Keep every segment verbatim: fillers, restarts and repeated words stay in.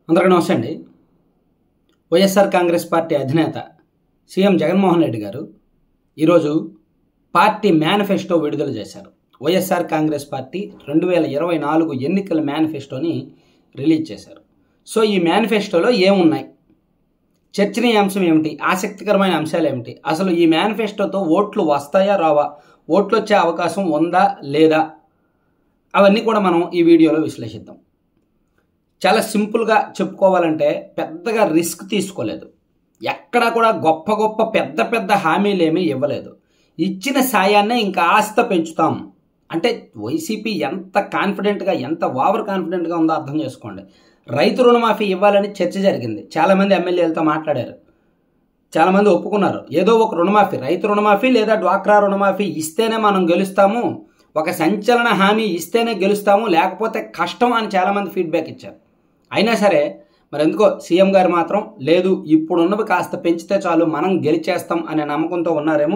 అందరికీ నమస్తే అండి. వైఎస్ఆర్ కాంగ్రెస్ పార్టీ అధినేత సీఎం జగన్మోహన్ రెడ్డి గారు ఈరోజు పార్టీ మేనిఫెస్టో విడుదల చేశారు. వైఎస్ఆర్ కాంగ్రెస్ పార్టీ రెండు వేల ఇరవై నాలుగు ఎన్నికల మేనిఫెస్టోని రిలీజ్ చేశారు. సో ఈ మేనిఫెస్టోలో ఏమున్నాయి, చర్చనీయాంశం ఏమిటి, ఆసక్తికరమైన అంశాలు ఏమిటి, అసలు ఈ మేనిఫెస్టోతో ఓట్లు వస్తాయా రావా, ఓట్లు వచ్చే అవకాశం ఉందా లేదా, అవన్నీ కూడా మనం ఈ వీడియోలో విశ్లేషిద్దాం. చాలా సింపుల్గా చెప్పుకోవాలంటే పెద్దగా రిస్క్ తీసుకోలేదు, ఎక్కడా కూడా గొప్ప గొప్ప పెద్ద పెద్ద హామీలు ఏమీ ఇవ్వలేదు. ఇచ్చిన సాయాన్నే ఇంకా ఆస్త పెంచుతాం అంటే వైసీపీ ఎంత కాన్ఫిడెంట్గా ఎంత ఓవర్ కాన్ఫిడెంట్గా ఉందో అర్థం చేసుకోండి. రైతు రుణమాఫీ ఇవ్వాలని చర్చ జరిగింది, చాలామంది ఎమ్మెల్యేలతో మాట్లాడారు, చాలామంది ఒప్పుకున్నారు. ఏదో ఒక రుణమాఫీ, రైతు రుణమాఫీ లేదా డ్వాక్రా రుణమాఫీ ఇస్తేనే మనం గెలుస్తాము, ఒక సంచలన హామీ ఇస్తేనే గెలుస్తాము, లేకపోతే కష్టం అని చాలామంది ఫీడ్బ్యాక్ ఇచ్చారు. అయినా సరే మరి ఎందుకో సీఎం గారు మాత్రం లేదు, ఇప్పుడున్నవి కాస్త పెంచితే చాలు మనం గెలిచేస్తాం అనే నమ్మకంతో ఉన్నారేమో.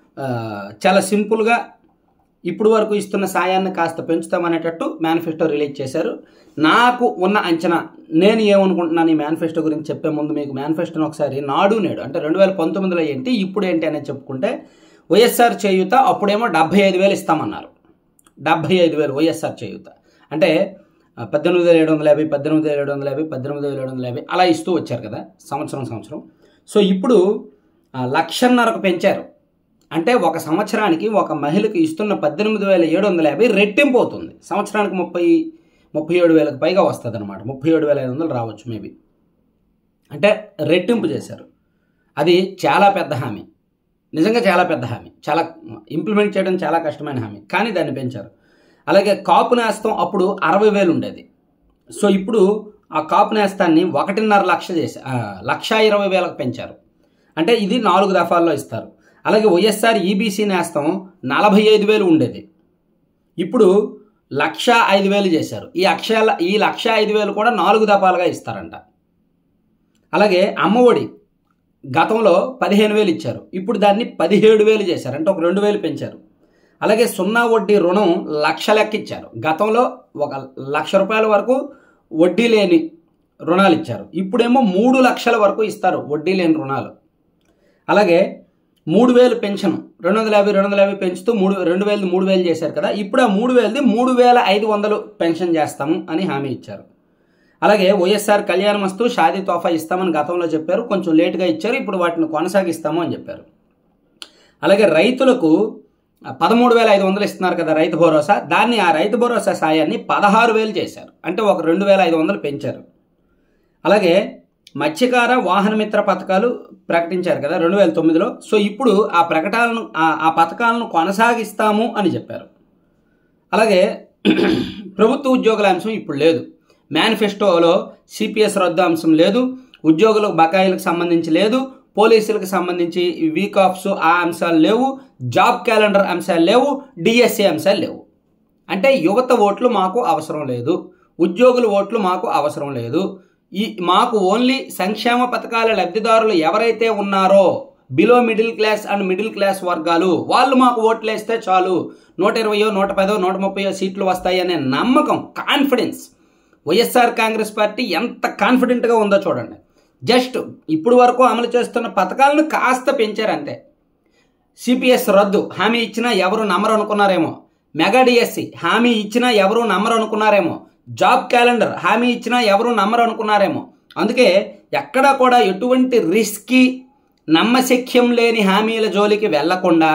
చాలా సింపుల్గా ఇప్పుడు వరకు ఇస్తున్న సాయాన్ని కాస్త పెంచుతామనేటట్టు మేనిఫెస్టో రిలీజ్ చేశారు. నాకు ఉన్న అంచనా, నేను ఏమనుకుంటున్నాను ఈ మేనిఫెస్టో గురించి చెప్పే ముందు మీకు మేనిఫెస్టోని ఒకసారి నాడు నేడు అంటే రెండు వేల పంతొమ్మిదిలో ఏంటి ఇప్పుడు ఏంటి అనేది చెప్పుకుంటే, వైఎస్ఆర్ చేయూత అప్పుడేమో డెబ్బై ఐదు వేలు ఇస్తామన్నారు. డెబ్బై ఐదు వేలు వైఎస్ఆర్ చేయూత అంటే పద్దెనిమిది వేల ఏడు వందల యాభై పద్దెనిమిది వేల ఏడు వందల యాభై పద్దెనిమిది వేల ఏడు వందల యాభై అలా ఇస్తూ వచ్చారు కదా సంవత్సరం సంవత్సరం. సో ఇప్పుడు లక్షన్నరకు పెంచారు అంటే ఒక సంవత్సరానికి ఒక మహిళకి ఇస్తున్న పద్దెనిమిది వేల ఏడు వందల యాభై రెట్టింపు అవుతుంది. సంవత్సరానికి ముప్పై ముప్పై ఏడు వేలకు పైగా వస్తుంది అనమాట. ముప్పై ఏడు వేల ఐదు వందలు రావచ్చు మేబీ, అంటే రెట్టింపు చేశారు. అది చాలా పెద్ద హామీ, నిజంగా చాలా పెద్ద హామీ, చాలా ఇంప్లిమెంట్ చేయడం చాలా కష్టమైన హామీ, కానీ దాన్ని పెంచారు. అలాగే కాపు నేస్తం అప్పుడు అరవై వేలు ఉండేది, సో ఇప్పుడు ఆ కాపు నేస్తాన్ని ఒకటిన్నర లక్ష చేసి లక్ష ఇరవై వేలకు పెంచారు, అంటే ఇది నాలుగు దఫాల్లో ఇస్తారు. అలాగే వైఎస్ఆర్ ఈబీసీ నేస్తం నలభై ఐదు వేలు ఉండేది, ఇప్పుడు లక్ష ఐదు వేలు చేశారు. ఈ లక్ష ఈ లక్ష ఐదు వేలు కూడా నాలుగు దఫాలుగా ఇస్తారంట. అలాగే అమ్మఒడి గతంలో పదిహేను వేలు ఇచ్చారు, ఇప్పుడు దాన్ని పదిహేడు వేలు చేశారు, అంటే ఒక రెండు వేలు పెంచారు. అలాగే సున్నా వడ్డీ రుణం లక్ష లెక్క ఇచ్చారు, గతంలో ఒక లక్ష రూపాయల వరకు వడ్డీ లేని రుణాలు ఇచ్చారు, ఇప్పుడేమో మూడు లక్షల వరకు ఇస్తారు వడ్డీ లేని రుణాలు. అలాగే మూడు వేలు పెన్షన్ రెండు వందల యాభై రెండు వందల యాభై పెంచుతూ మూడు రెండు వేలది మూడు వేలు చేశారు కదా, ఇప్పుడు ఆ మూడు వేలది మూడు వేల ఐదు వందలు పెన్షన్ చేస్తాము అని హామీ ఇచ్చారు. అలాగే వైఎస్ఆర్ కళ్యాణమస్తు షాదీ తోఫా ఇస్తామని గతంలో చెప్పారు, కొంచెం లేటుగా ఇచ్చారు, ఇప్పుడు వాటిని కొనసాగిస్తాము అని చెప్పారు. అలాగే రైతులకు పదమూడు వేల ఐదు వందలు ఇస్తున్నారు కదా రైతు భరోసా, దాన్ని ఆ రైతు భరోసా సాయాన్ని పదహారు వేలు చేశారు, అంటే ఒక రెండు వేల ఐదు వందలు పెంచారు. అలాగే మత్స్యకార వాహన మిత్ర పథకాలు ప్రకటించారు కదా రెండు వేల తొమ్మిదిలో, సో ఇప్పుడు ఆ ప్రకటనలను ఆ పథకాలను కొనసాగిస్తాము అని చెప్పారు. అలాగే ప్రభుత్వ ఉద్యోగుల అంశం ఇప్పుడు లేదు, మేనిఫెస్టోలో సిపిఎస్ రద్దు అంశం లేదు, ఉద్యోగులకు బకాయిలకు సంబంధించి లేదు, పోలీసులకు సంబంధించి వీక్ ఆఫ్స్ ఆ అంశాలు లేవు, జాబ్ క్యాలెండర్ అంశాలు లేవు, డిఎస్సి అంశాలు లేవు. అంటే యువత ఓట్లు మాకు అవసరం లేదు, ఉద్యోగుల ఓట్లు మాకు అవసరం లేదు, ఈ మాకు ఓన్లీ సంక్షేమ పథకాల లబ్ధిదారులు ఎవరైతే ఉన్నారో below middle class and middle class వర్గాలు వాళ్ళు మాకు ఓట్లు వేస్తే చాలు, నూట ఇరవయో నూట పదో నూట ముప్పయో సీట్లు వస్తాయి అనే నమ్మకం, కాన్ఫిడెన్స్ వైఎస్ఆర్ కాంగ్రెస్ పార్టీ ఎంత కాన్ఫిడెంట్గా ఉందో చూడండి. జస్ట్ ఇప్పుడు వరకు అమలు చేస్తున్న పథకాలను కాస్త పెంచారు అంతే. సిపిఎస్ రద్దు హామీ ఇచ్చినా ఎవరు నమ్మరు అనుకున్నారేమో, మెగా డిఎస్సి హామీ ఇచ్చినా ఎవరు నమ్మరు అనుకున్నారేమో, జాబ్ క్యాలెండర్ హామీ ఇచ్చినా ఎవరు నమ్మరు అనుకున్నారేమో. అందుకే ఎక్కడా కూడా ఎటువంటి రిస్కీ నమ్మశక్యం లేని హామీల జోలికి వెళ్లకుండా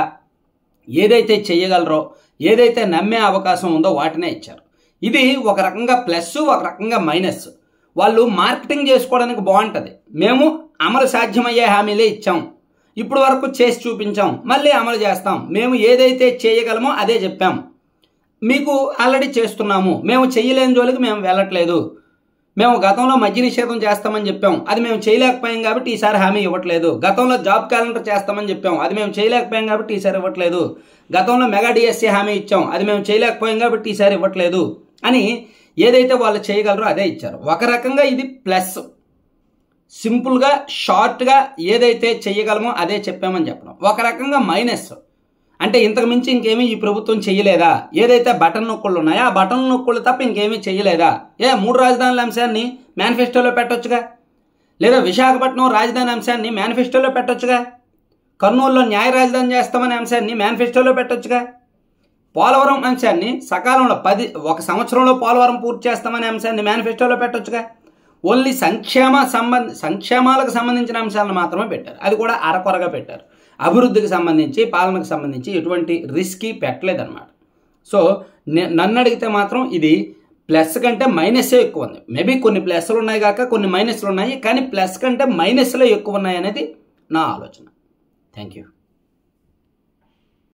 ఏదైతే చేయగలరో, ఏదైతే నమ్మే అవకాశం ఉందో వాటినే ఇచ్చారు. ఇది ఒక రకంగా ప్లస్, ఒక రకంగా మైనస్. వాళ్ళు మార్కెటింగ్ చేసుకోవడానికి బాగుంటుంది, మేము అమలు సాధ్యమయ్యే హామీలే ఇచ్చాం, ఇప్పుడు వరకు చేసి చూపించాం, మళ్ళీ అమలు చేస్తాం, మేము ఏదైతే చేయగలమో అదే చెప్పాం, మీకు ఆల్రెడీ చేస్తున్నాము, మేము చేయలేని జోలికి మేము వెళ్ళట్లేదు, మేము గతంలో మద్య నిషేధం చేస్తామని చెప్పాం, అది మేము చేయలేకపోయాం కాబట్టి ఈసారి హామీ ఇవ్వట్లేదు, గతంలో జాబ్ క్యాలెండర్ చేస్తామని చెప్పాం, అది మేము చేయలేకపోయాం కాబట్టి ఈసారి ఇవ్వట్లేదు, గతంలో మెగా డిఎస్సి హామీ ఇచ్చాం, అది మేము చేయలేకపోయాం కాబట్టి ఈసారి ఇవ్వట్లేదు అని ఏదైతే వాళ్ళు చేయగలరో అదే ఇచ్చారు. ఒక రకంగా ఇది ప్లస్, సింపుల్గా షార్ట్గా ఏదైతే చేయగలమో అదే చెప్పామని చెప్పడం. ఒక రకంగా మైనస్ అంటే ఇంతకు మించి ఇంకేమీ ఈ ప్రభుత్వం చేయలేదా, ఏదైతే బటన్ నొక్కులు ఉన్నాయో ఆ బటన్ నొక్కులు తప్ప ఇంకేమీ చేయలేదా, ఏ మూడు రాజధానుల అంశాన్ని మేనిఫెస్టోలో పెట్టొచ్చుగా, లేదా విశాఖపట్నం రాజధాని అంశాన్ని మేనిఫెస్టోలో పెట్టొచ్చుగా, కర్నూలులో న్యాయ రాజధాని చేస్తామనే అంశాన్ని మేనిఫెస్టోలో పెట్టొచ్చుగా, పోలవరం అంశాన్ని సకాలంలో పది ఒక సంవత్సరంలో పోలవరం పూర్తి చేస్తామనే అంశాన్ని మేనిఫెస్టోలో పెట్టొచ్చుగా. ఓన్లీ సంక్షేమ సంబంధ సంక్షేమాలకు సంబంధించిన అంశాలను మాత్రమే పెట్టారు, అది కూడా అరకొరగా పెట్టారు. అభివృద్ధికి సంబంధించి పాలనకు సంబంధించి ఎటువంటి రిస్క్ పెట్టలేదన్నమాట. సో నన్ను అడిగితే మాత్రం ఇది ప్లస్ కంటే మైనస్సే ఎక్కువ ఉంది. మేబీ కొన్ని ప్లస్లు ఉన్నాయి కాక కొన్ని మైనస్లు ఉన్నాయి, కానీ ప్లస్ కంటే మైనస్లే ఎక్కువ ఉన్నాయి అనేది నా ఆలోచన. Thank you.